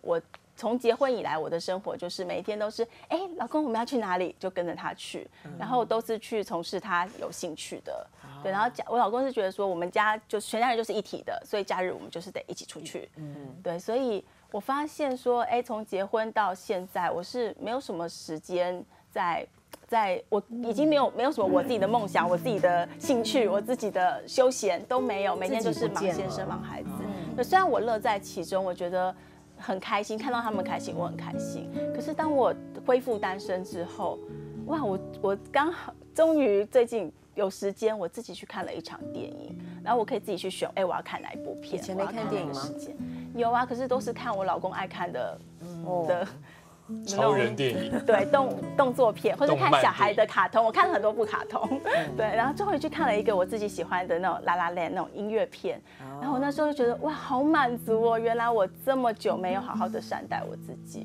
我从结婚以来，我的生活就是每一天都是，哎，老公我们要去哪里就跟着他去，然后都是去从事他有兴趣的。对，然后我老公是觉得说，我们家就全家人就是一体的，所以假日我们就是得一起出去。对，所以我发现说，哎，从结婚到现在，我是没有什么时间我已经没有什么我自己的梦想、我自己的兴趣、我自己的休闲都没有，每天就是忙先生、忙孩子。对，虽然我乐在其中，我觉得很开心，看到他们开心，我很开心。可是当我恢复单身之后，哇，我刚好终于最近有时间，我自己去看了一场电影，然后我可以自己去选，哎，我要看哪一部片？ 以前没看电影吗？ 有啊，可是都是看我老公爱看的超人电影， 对，动作片，或者看小孩的卡通，我看了很多部卡通，对，然后终于去看了一个我自己喜欢的那种La La Land那种音乐片，然后我那时候就觉得哇，好满足哦，原来我这么久没有好好的善待我自己，